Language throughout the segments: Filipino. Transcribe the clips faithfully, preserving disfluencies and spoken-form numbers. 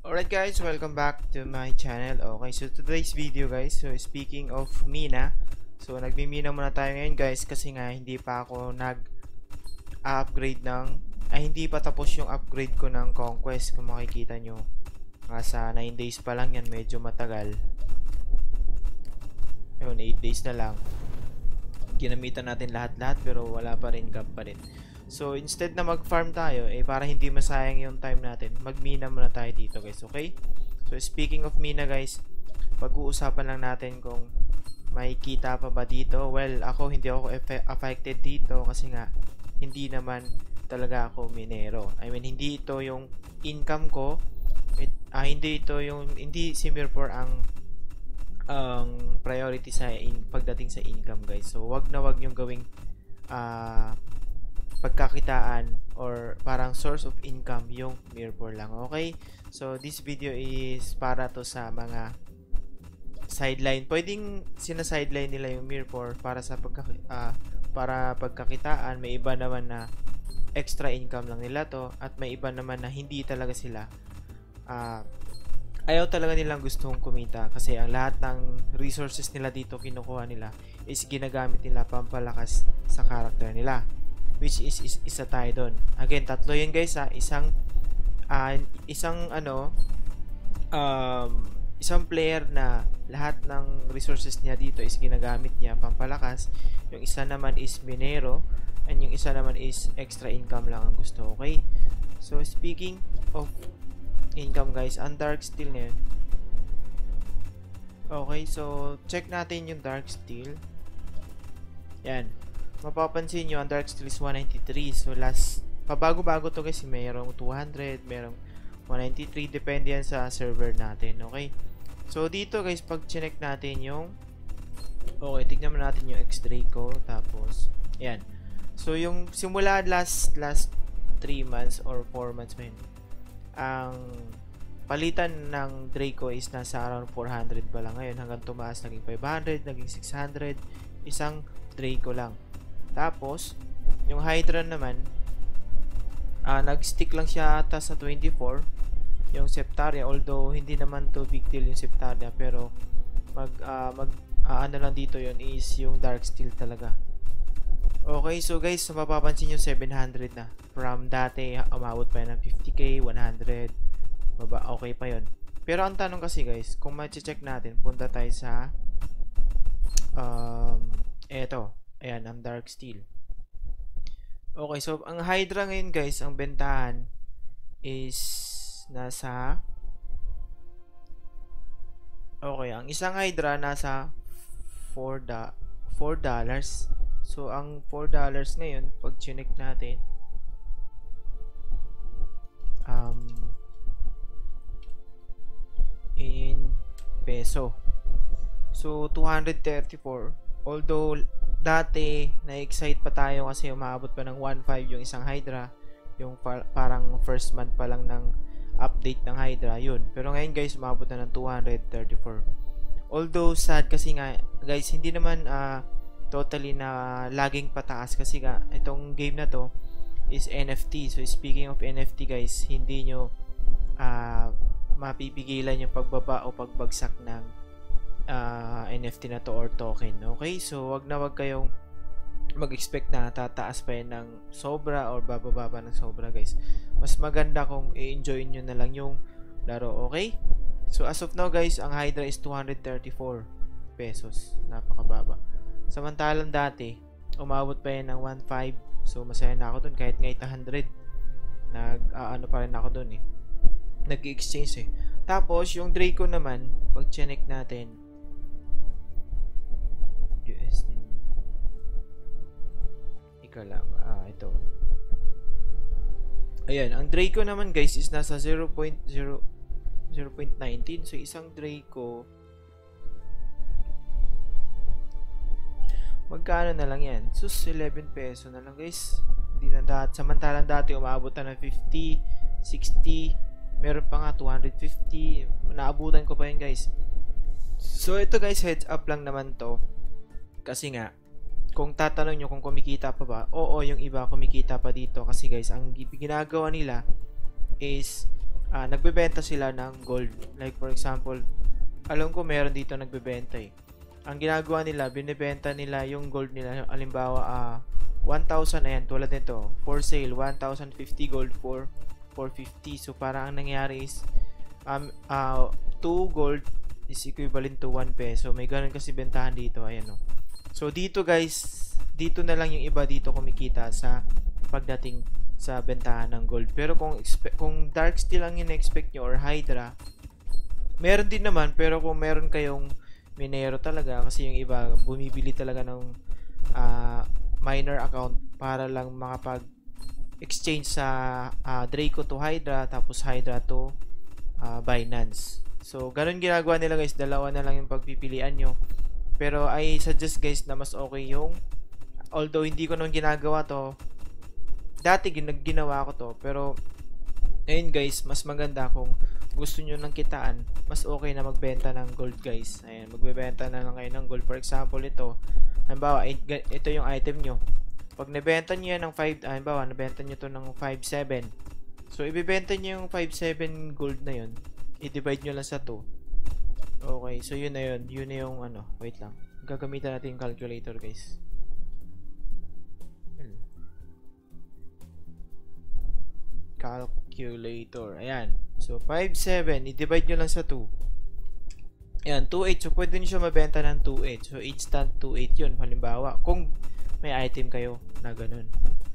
Alright guys, welcome back to my channel. Okay, so today's video guys, so speaking of mina, so nagmimina muna tayo ngayon guys kasi nga hindi pa ako nag-upgrade ng, ay hindi pa tapos yung upgrade ko ng Conquest. Kung makikita nyo, nasa nine days pa lang yan, medyo matagal. Ayun, eight days na lang. Ginamitan natin lahat-lahat pero wala pa rin, gap pa rin. So, instead na mag-farm tayo, eh, para hindi masayang yung time natin, mag-mina muna tayo dito, guys, okay? So, speaking of mina, guys, pag-uusapan lang natin kung may kita pa ba dito. Well, ako, hindi ako affected dito kasi nga, hindi naman talaga ako minero. I mean, hindi ito yung income ko. It, ah, hindi ito yung, hindi si M I R four ang ang priority sa in, pagdating sa income, guys. So, wag na wag yung gawing ah, uh, pagkakitaan or parang source of income yung M I R four lang, okay? So, this video is para to sa mga sideline. Pwedeng sina-sideline nila yung M I R four para sa pagka, uh, para pagkakitaan. May iba naman na extra income lang nila to at may iba naman na hindi talaga sila uh, ayaw talaga nilang gustong kumita kasi ang lahat ng resources nila dito kinukuha nila is ginagamit nila pampalakas sa character nila, which is, is isa tayo doon. Again, tatlo yun guys ha. Isang uh, isang ano um, isang player na lahat ng resources niya dito is ginagamit niya pampalakas. Yung isa naman is minero and yung isa naman is extra income lang ang gusto, okay? So speaking of income guys, ang dark steel niya. Okay, so check natin yung dark steel. Yan. Mapapansin nyo, ang dark steel is one ninety-three. So, last, pabago-bago to guys. Mayroong two hundred, mayroong one ninety-three. Depende yan sa server natin. Okay? So, dito guys, pag chinek natin yung, okay, tignan natin yung X-Draco. Tapos, yan. So, yung simula last, last three months or four months man, ang palitan ng Draco is nasa around four hundred pa lang ngayon. Hanggang tumaas, naging five hundred, naging six hundred. Isang Draco lang. Tapos, yung Hydra naman, uh, nag-stick lang siya ata sa twenty-four. Yung Septaria, although hindi naman to big deal yung Septaria, pero mag, uh, mag uh, ano lang dito yun is yung Dark Steel talaga. Okay, so guys, mapapansin nyo seven hundred na. From dati, umabot pa yun ng fifty K, one hundred. Baba, okay pa yun. Pero ang tanong kasi guys, kung ma-check natin, punta tayo sa um, eto. Ayan, ang Dark Steel. Okay, so ang Hydra ngayon guys, ang bentahan is nasa, okay, ang isang Hydra nasa four dollars. So, ang four dollars ngayon, pag chinek natin, um, in peso. So, two hundred thirty-four. Although, dati, na-excite pa tayo kasi umaabot pa ng one point five yung isang Hydra. Yung par parang first month pa lang ng update ng Hydra, yun. Pero ngayon guys, umaabot na ng two hundred thirty-four. Although, sad kasi nga, guys, hindi naman, ah, uh, totally na laging pataas kasi nga itong game na to is N F T. So speaking of N F T guys, hindi nyo uh, mapipigilan yung pagbaba o pagbagsak ng uh, N F T na to or token. Okay, so wag na wag kayong mag-expect na tataas pa yan ng sobra or bababa pa ng sobra guys. Mas maganda kung i-enjoy nyo na lang yung laro. Okay, so as of now guys, ang Hydra is two hundred thirty-four pesos. Napakababa. Samantalang dati, umabot pa yan ng one point five. So, masaya na ako dun. Kahit nga eight hundred. Nag, uh, ano pa rin ako dun eh. Nag-exchange eh. Tapos, yung Draco naman, pag check natin, U S D. Ika lang. Ah, ito. Ayan. Ang Draco naman guys is nasa zero point zero zero point one nine. So, isang Draco, magkano na lang yan? Sus, eleven peso na lang guys. Hindi na dati. Samantalang dati umaabot na ng fifty, sixty. Meron pa nga two hundred fifty. Naabutan ko pa yun guys. So ito guys, heads up lang naman to. Kasi nga, kung tatanong nyo kung kumikita pa ba, oo, yung iba kumikita pa dito. Kasi guys, ang ginagawa nila is uh, nagbebenta sila ng gold. Like for example, alam ko meron dito nagbebenta eh. Ang ginagawa nila, binibenta nila yung gold nila. Halimbawa, uh, one thousand, ayan, tulad nito, for sale, one thousand fifty gold for four fifty. So, parang ang nangyari is, um, uh, two gold is equivalent to one peso. May ganun kasi bentahan dito, ayan o. So, dito guys, dito na lang yung iba dito kumikita sa pagdating sa bentahan ng gold. Pero kung, kung dark steel ang in-expect nyo or hydra, meron din naman, pero kung meron kayong minero talaga, kasi yung iba bumibili talaga ng uh, miner account para lang makapag-exchange sa uh, Draco to Hydra, tapos Hydra to uh, Binance. So, ganun ginagawa nila guys, dalawa na lang yung pagpipilian nyo. Pero I suggest guys na mas okay yung, although hindi ko nung ginagawa to, dati ginawa ko to, pero ayun guys, mas maganda kung gusto nyo ng kitaan, mas okay na magbenta ng gold guys. Ayan, magbebenta na lang kayo ng gold. For example, ito, halimbawa, ito yung item nyo. Pag nabenta nyo yan ng five, halimbawa, nabenta nyo to ng five seven. So, ibibenta nyo yung five seven gold na yun. I-divide nyo lang sa two. Okay, so yun na yun. Yun na yung ano, wait lang. Gagamitan natin yung calculator guys. Calculator. Ayan. So, five seven. I-divide nyo lang sa two. Ayan, two eight. So, pwede nyo siya mabenta ng two eight. So, instant two eight yun. Halimbawa, kung may item kayo na ganun.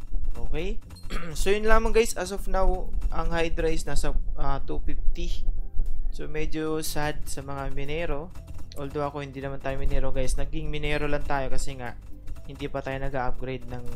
Okay? So, yun lamang guys. As of now, ang Hydra is nasa uh, two fifty. So, medyo sad sa mga minero. Although ako, hindi naman tayo minero guys. Naging minero lang tayo kasi nga, hindi pa tayo nag-upgrade ng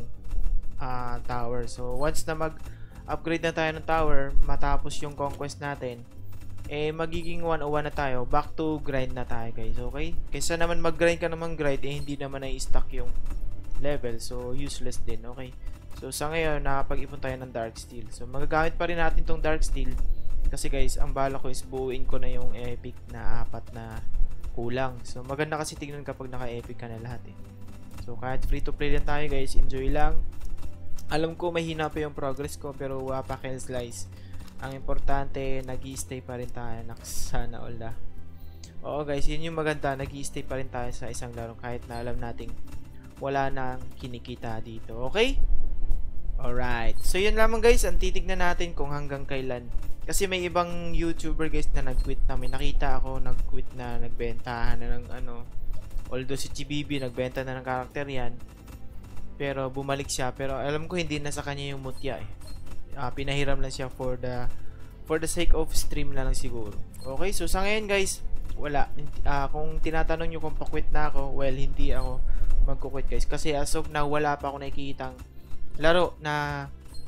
uh, tower. So, once na mag upgrade na tayo ng tower, matapos yung conquest natin, eh magiging one oh one na tayo, back to grind na tayo guys, okay? Kaysa naman mag-grind ka naman grind, eh hindi naman na-stack yung level, so useless din, okay? So sa ngayon, nakapag-ipon tayo ng dark steel. So magagamit pa rin natin tong dark steel, kasi guys, ang bala ko is buuin ko na yung epic na apat na kulang. So maganda kasi tignan kapag naka-epic ka na lahat eh. So kahit free to play lang tayo guys, enjoy lang. Alam ko mahina pa yung progress ko, pero wapa can slice. Ang importante, nag-i-stay pa rin tayo. Sana all na. Oo guys, yun yung maganda. Nag-i-stay pa rin tayo sa isang laro kahit na alam nating wala nang kinikita dito. Okay? Alright. So yun lamang guys. Ang titignan natin kung hanggang kailan. Kasi may ibang YouTuber guys na nag-quit na. May nakita ako nag-quit na, nagbentahan na ng ano. Although si Chibibi nagbenta na ng karakter yan. Pero bumalik siya, pero alam ko hindi na sa kanya yung mutya eh. Uh, pinahiram lang siya for the for the sake of stream na lang siguro. Okay, so sa ngayon guys, wala. Uh, kung tinatanong nyo kung pa-quit na ako, well, hindi ako magko-quit guys. Kasi as of now, wala pa ako nakikitang laro na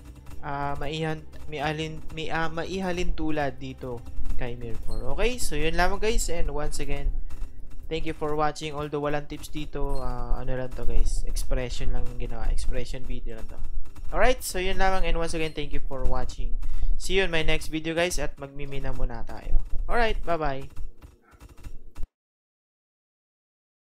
uh, maihan, maihalin, may, uh, maihalin tulad dito kay M I R four. Okay, so yun lamang guys, and once again, thank you for watching. Although walang tips dito, uh, ano lang to guys, expression lang ginawa, expression video lang to. Alright, so yun lamang, and once again, thank you for watching. See you in my next video guys, at magmimina muna tayo. Alright, bye bye.